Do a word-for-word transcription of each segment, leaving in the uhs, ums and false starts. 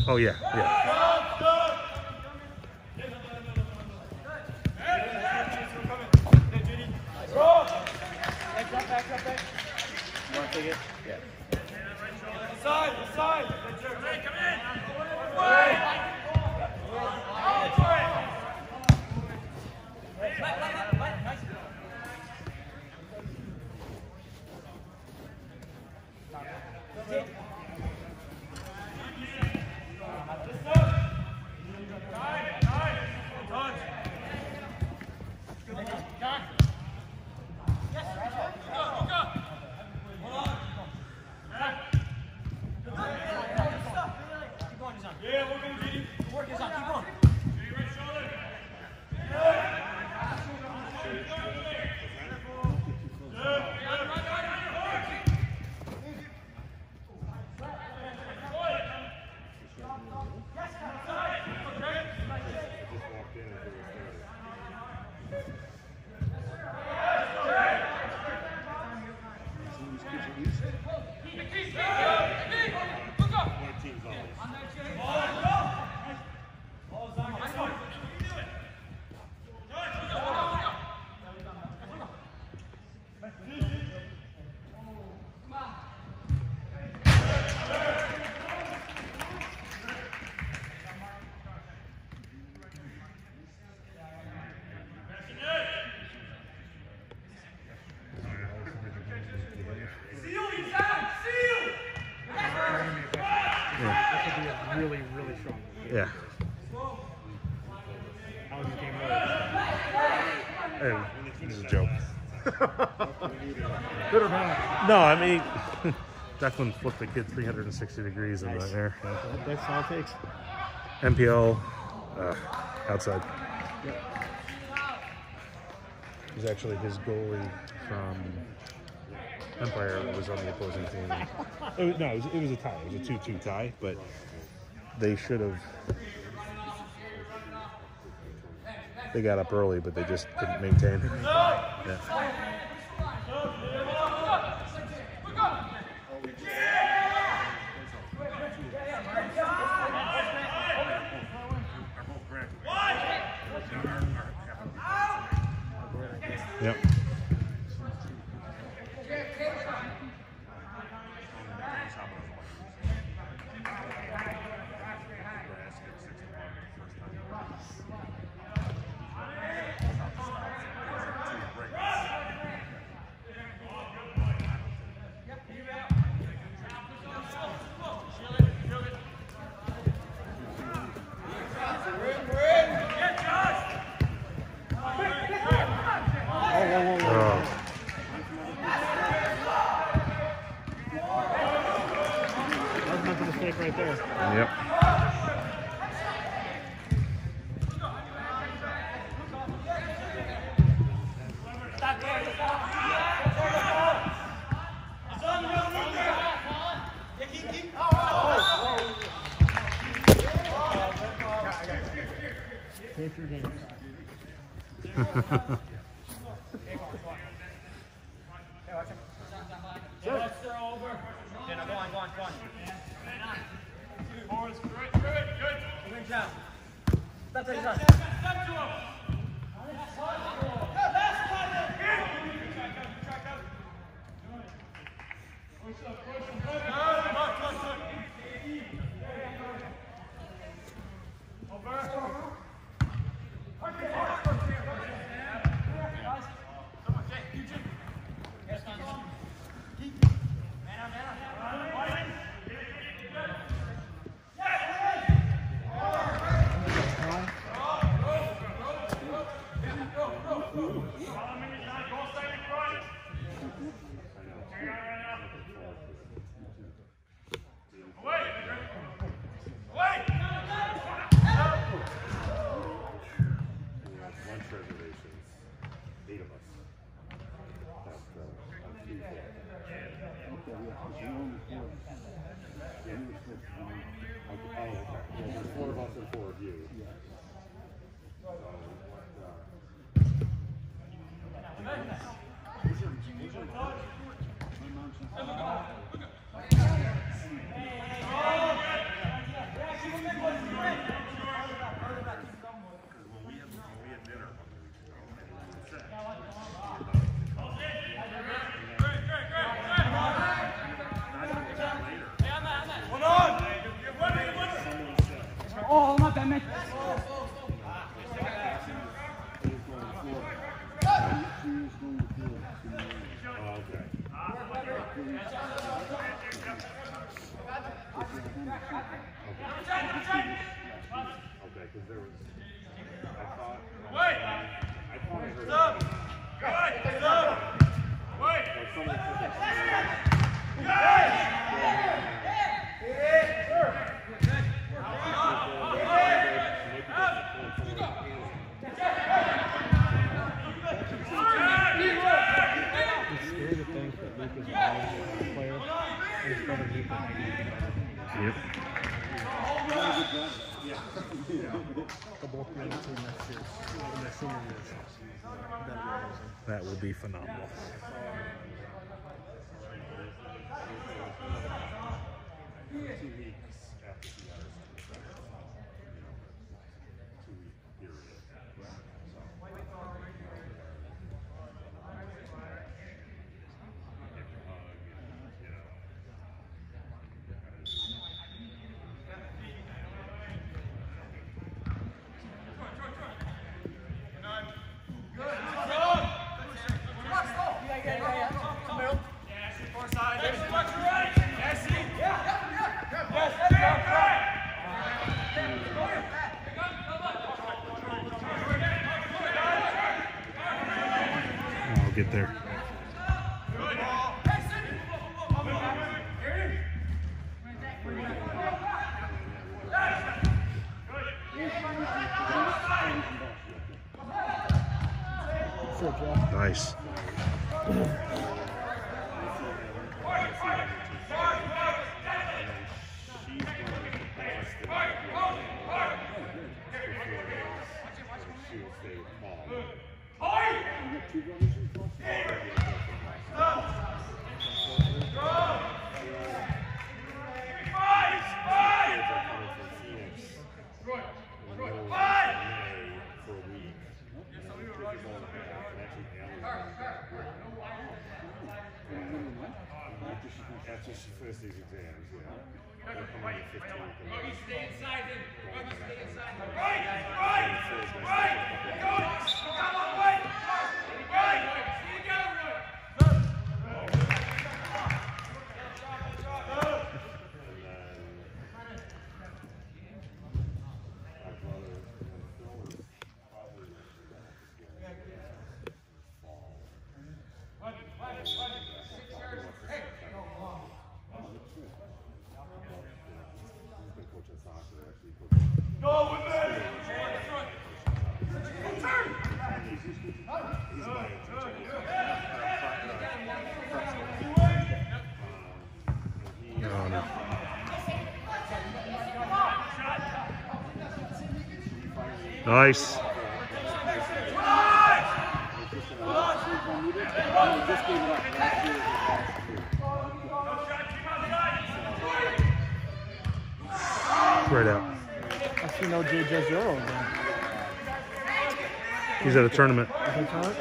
Oh yeah, yeah. You want to take it? Yeah. Inside, inside. Come in. Yeah, we're going to get him. Work is on. Keep going. Really, really strong. Yeah. How was this game really? Hey, this is a joke. Good or bad? No, I mean, Declan flipped the kid three hundred sixty degrees in Nice. the air. Yeah. That's all it takes. M P L, uh, outside. Yep. It was actually his goalie from Empire that was on the opposing team. It was, no, it was, it was a tie. It was a two two tie, but they should have. They got up early, but they just couldn't maintain. Yeah. Yep. Right there. Yep. Take your game. Four of us and four of you. Stop that, man. Okay, because there was, I thought, Wait! I thought I heard Stop! Good! Stop! Wait! like someone said that. It's scary to think that Luke is a volleyball player and his brother Luke is Yep. They'll both be on the team next year, in their senior years. That'd be amazing. That will be phenomenal. Two weeks after he got his two week period. I'll get there. Sure, Jeff. Nice. After she finished these exams, yeah. They'll come on the fifteenth. Buggy, stay inside him. Buggy, stay inside him. Right, right, right. Go. Come on, wait. Right. See you go, Roy. Go with it! Oh, no. Nice. Right out. I see no Jay Jezero again. He's at a tournament. Is he current?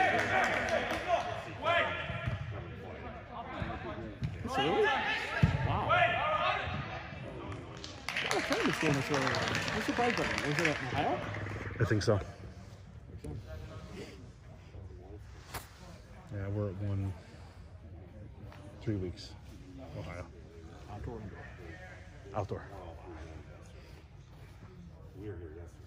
Really? Wow. What a tournament's going this early. I'm surprised by that. Was it at Ohio? I think so. Yeah, we're at one, three weeks. Ohio. Outdoor indoor. Outdoor. We were here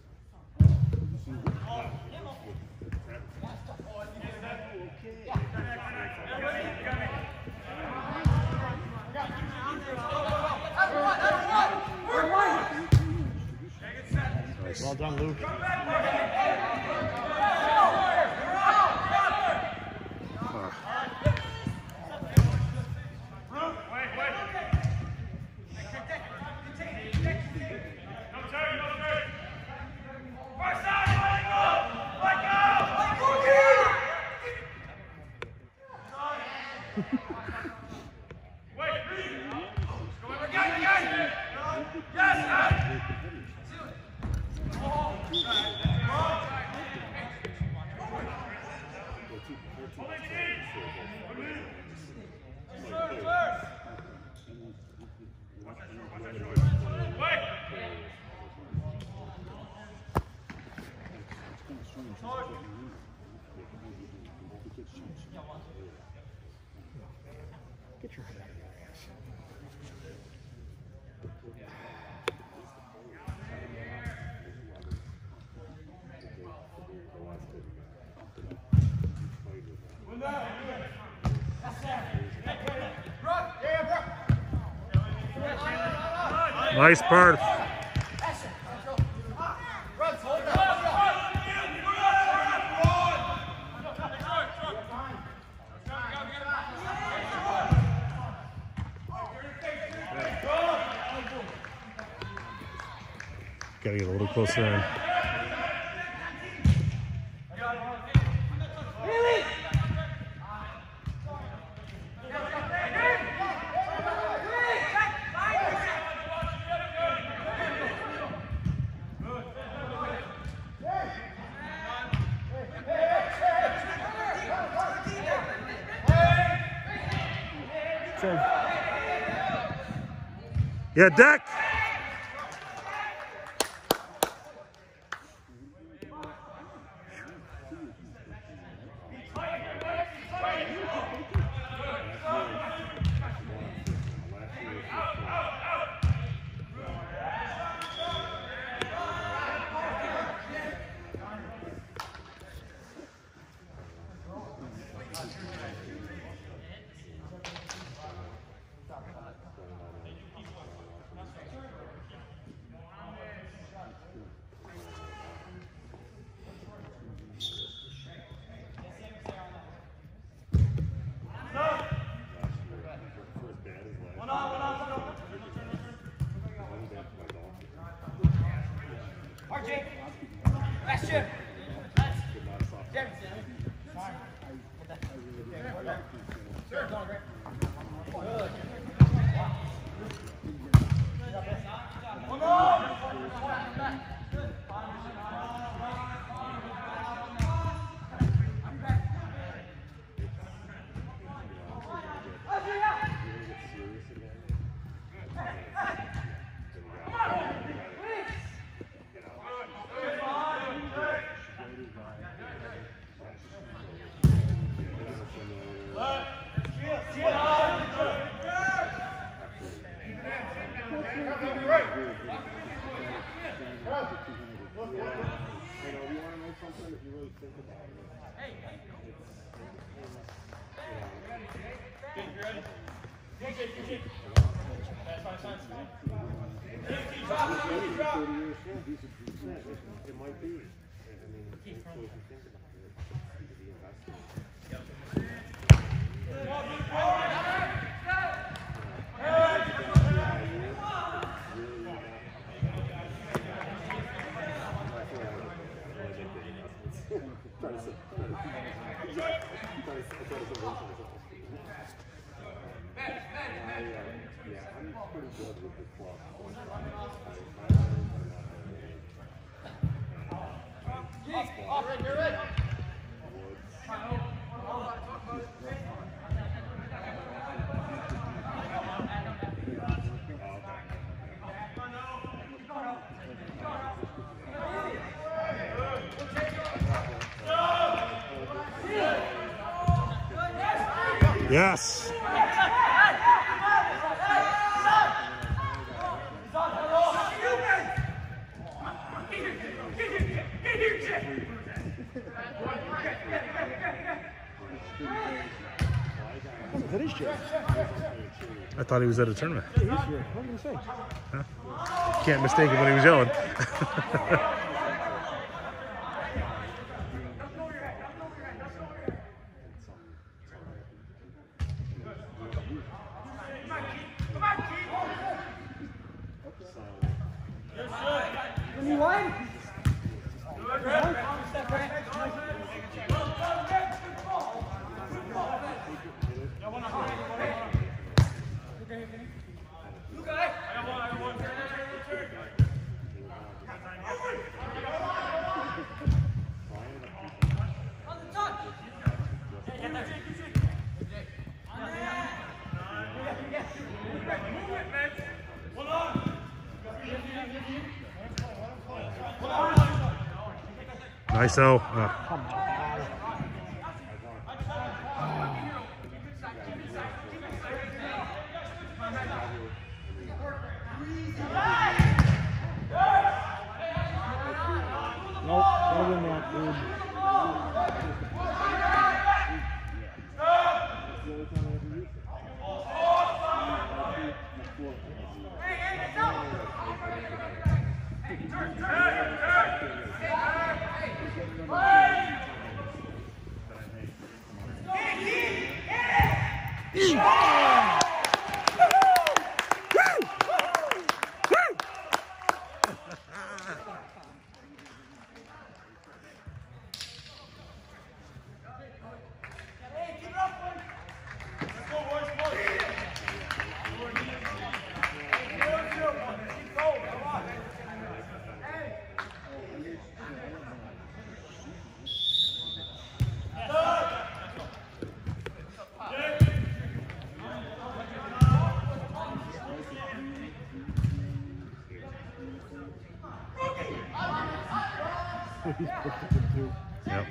Nice. Well done, Luke. Yes! Nice Perth. Gotta get a little closer in. Yeah, deck. It might be. I mean, if you think about it, it could be invested. Pretty good with the club. Yes. That is Jay. I thought he was at a tournament. Hey, he's here. What are you gonna say? Huh? Can't mistake him when he was yelling. Nice O. Uh. Nope, better than that, dude. Hey, hey, He's perfect in two. Yep.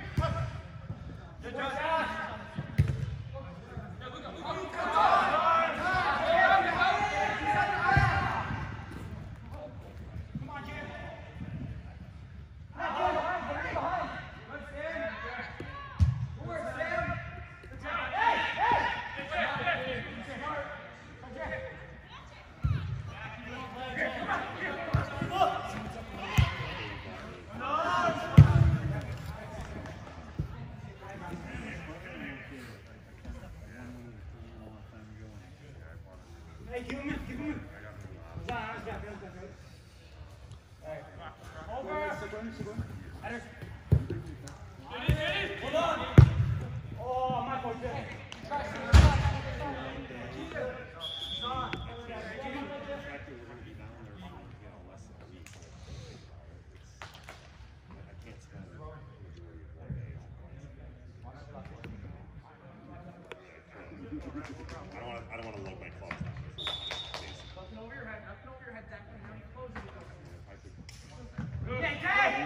I don't want to. I don't want to load my clothes down. Nothing over your head. Nothing over your head. Zach, how many clothes have you got? Yeah,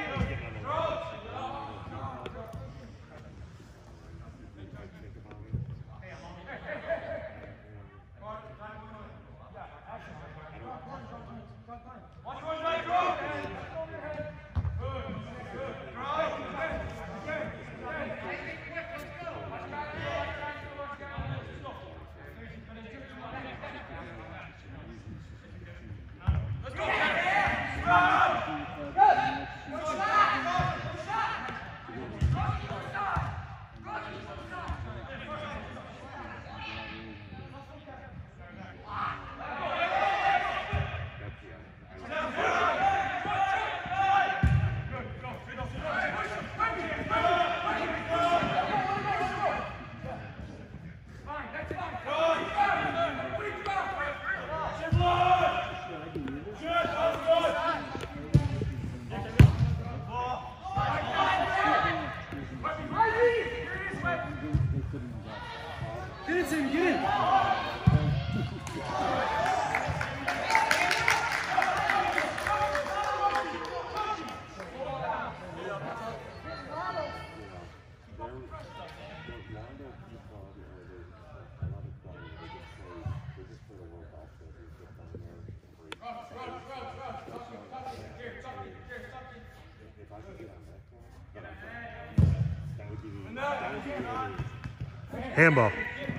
Handball.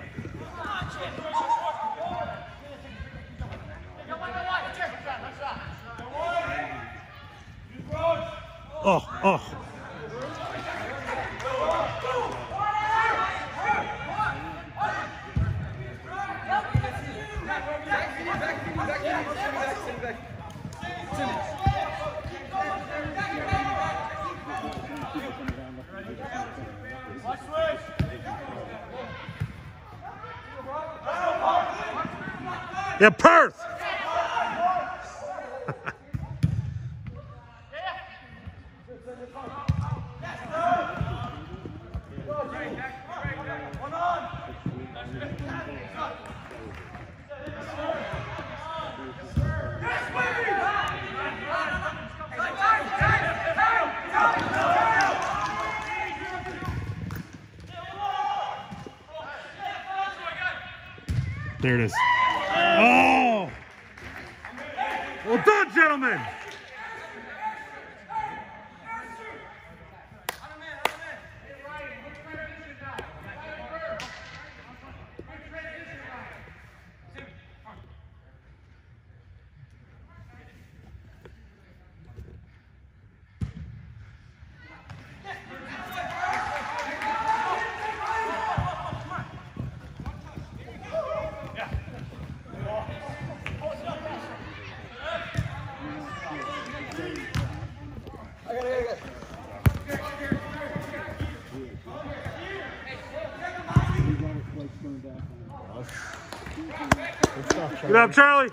Oh, oh. Yeah, Perth. There it is. Oh! Well done, gentlemen! Good up, Charlie.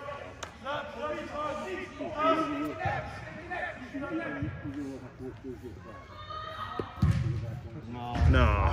No.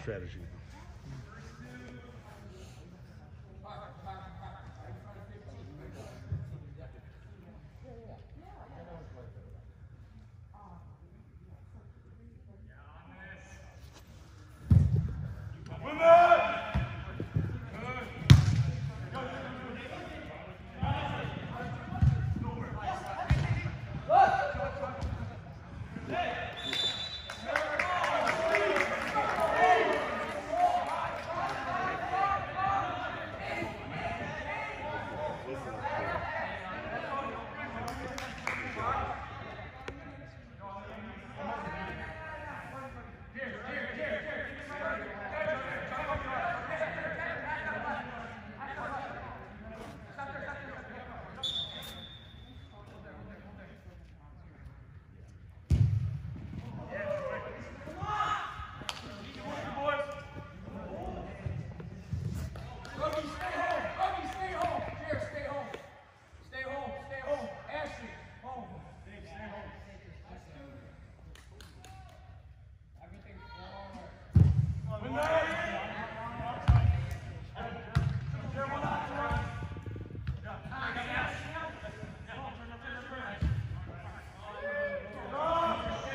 strategy.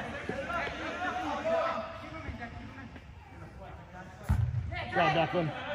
Good job, Declan.